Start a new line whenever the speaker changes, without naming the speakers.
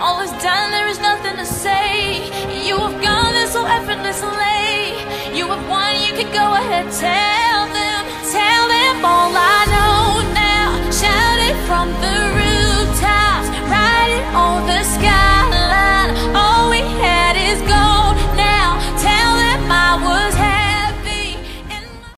all is done, there is nothing to say. You have gone there so effortlessly. You have won, you can go ahead, tell.